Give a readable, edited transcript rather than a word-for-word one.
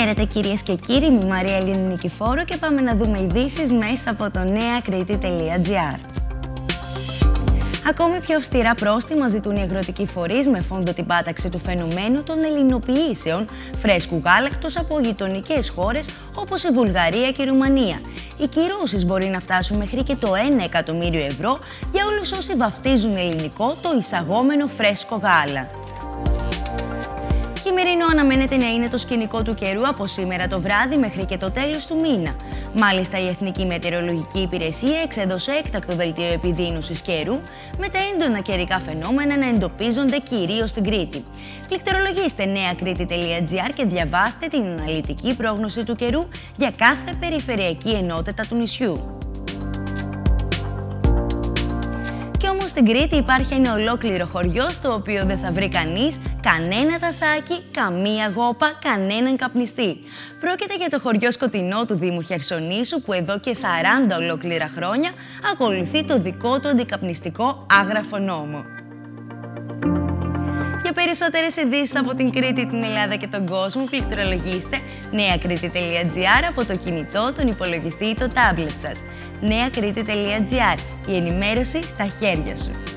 Χαίρετε κυρίες και κύριοι, είμαι η Μαρία Ελένη Νικηφόρου και πάμε να δούμε ειδήσεις μέσα από το neakriti.gr. Ακόμη πιο αυστηρά πρόστιμα ζητούν οι αγροτικοί φορείς με φόντο την πάταξη του φαινομένου των ελληνοποιήσεων φρέσκου γάλακτος από γειτονικές χώρες όπως η Βουλγαρία και η Ρουμανία. Οι κυρώσεις μπορεί να φτάσουν μέχρι και το 1 εκατομμύριο ευρώ για όλους όσοι βαφτίζουν ελληνικό το εισαγόμενο φρέσκο γάλα. Χειμερινό αναμένεται να είναι το σκηνικό του καιρού από σήμερα το βράδυ μέχρι και το τέλος του μήνα. Μάλιστα, η Εθνική Μετεωρολογική Υπηρεσία εξέδωσε έκτακτο δελτίο επιδείνωσης καιρού, με τα έντονα καιρικά φαινόμενα να εντοπίζονται κυρίως στην Κρήτη. Πληκτρολογήστε neakriti.gr και διαβάστε την αναλυτική πρόγνωση του καιρού για κάθε περιφερειακή ενότητα του νησιού. Και όμως στην Κρήτη υπάρχει ένα ολόκληρο χωριό στο οποίο δεν θα βρει κανείς κανένα τασάκι, καμία γόπα, κανέναν καπνιστή. Πρόκειται για το χωριό Σκοτεινό του Δήμου Χερσονήσου που εδώ και 40 ολόκληρα χρόνια ακολουθεί το δικό του αντικαπνιστικό άγραφο νόμο. Για περισσότερες ειδήσεις από την Κρήτη, την Ελλάδα και τον κόσμο, πληκτρολογήστε neakriti.gr από το κινητό, τον υπολογιστή ή το τάμπλετ σας. neakriti.gr, η ενημέρωση στα χέρια σου.